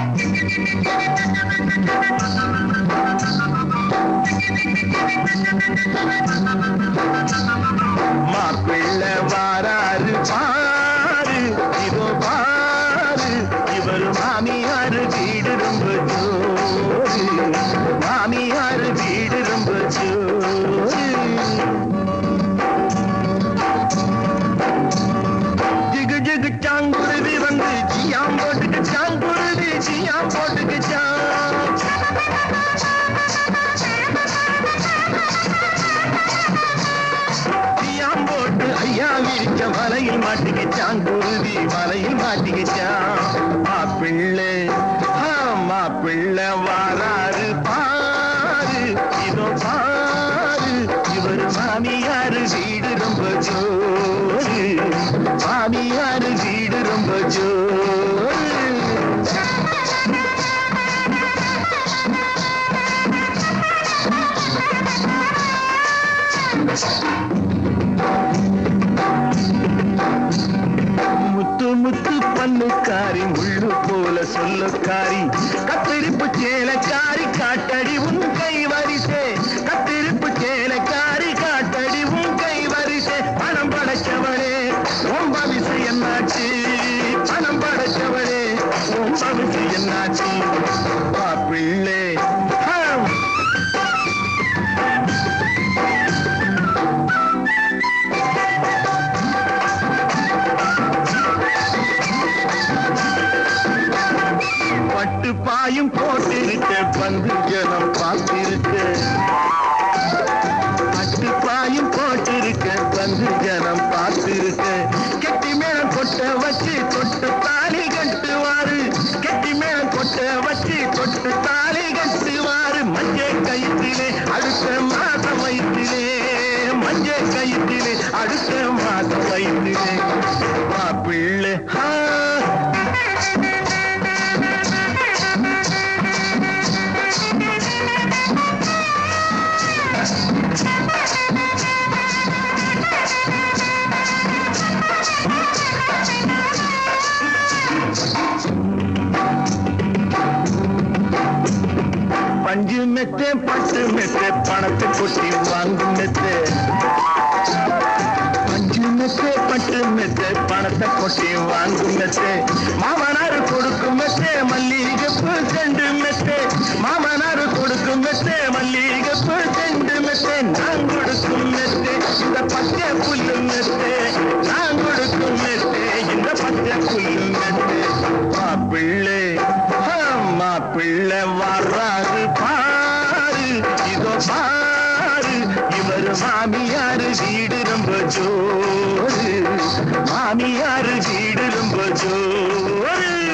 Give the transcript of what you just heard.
மாப்பிள்ளை வாராரு பாரு, இதோ பாரு, இவர் மாமியாரு வீடு ரொம்ப ஜோரு, மாமியாரு வீடு ரொம்ப ஜோரு. ஜிகு ஜிகு சாங்குருவி வந்து ஜியாம் போட்டுக்கு சாங்குருவி ஜியாம் போட்டுக்கு ஜியாம் போட்டு ஐயா விரிச்ச மலையில் மாட்டிக்கிச்சான் குருவி மலையில் மாட்டிக்கிச்சான். மாப்பிள்ளை மாப்பிள்ளை வாராரு பாரு, இதோ பாரு, இவர் மாமியாரு வீடு ரொம்ப ஜோரு, மாமியாரு வீடு ரொம்ப ஜோரு. முத்து முத்து பண்ணுக்காரி முள்ளு போல சொல்லுக்காரி கத்திரிப்பு சேலக்காரி காட்டடி உன் கை வரிசே, கத்திரிப்பு சேலக்காரி காட்டடி உன் கை வரிசே. பணம் படைச்சவளே ரொம்ப விஷயம் என்னாச்சு, பணம் படைச்சவளே ரொம்ப விஷயம் என்னாச்சு. மாப்பிள்ளை பட்டு பாயும் போட்டிருக்க வந்து ஜனம் பார்த்திருக்க, பட்டு பாயும் போட்டிருக்க வந்து ஜனம் பார்த்திருக்க. கெட்டி மேளம் கொட்ட வச்சு தொட்டு தாலி கட்டுவாரு, கெட்டி மேளம் கொட்ட வச்சு தொட்டு தாலி கட்டுவாரு. மஞ்சள் கயிற்றிலே அடுத்த மாதம் வயிற்றிலே, மஞ்சள் கயிற்றிலே அடுத்த மாதம் வயிற்றிலே. மாப்பிள்ளை பஞ்சு மெத்தே பட்டு மெத்தே பணத்தை கொட்டி வாங்கும் மெத்தே, பஞ்சு மெத்தே பட்டு மெத்தே பணத்தை கொட்டி வாங்கும் மெத்தே. மாமனாரு கொடுக்கும் மெத்தே மல்லிகைப்பூ செண்டு மெத்தே, மாமனாரு கொடுக்கும் மெத்தே மல்லிகைப்பூ செண்டு மெத்தே. நான் கொடுக்கும் மெத்தே இந்த பச்சை புல்லு மெத்தே, நான் கொடுக்கும் மெத்தே இந்த பச்சை புல்லு மெத்தே. மாப்பிள்ளை மாப்பிள்ளை வர்றாரு பாரு, இதோ பாரு, இவர் மாமியாரு வீடு ரொம்ப ஜோரு, மாமியாரு வீடு ரொம்ப ஜோரு.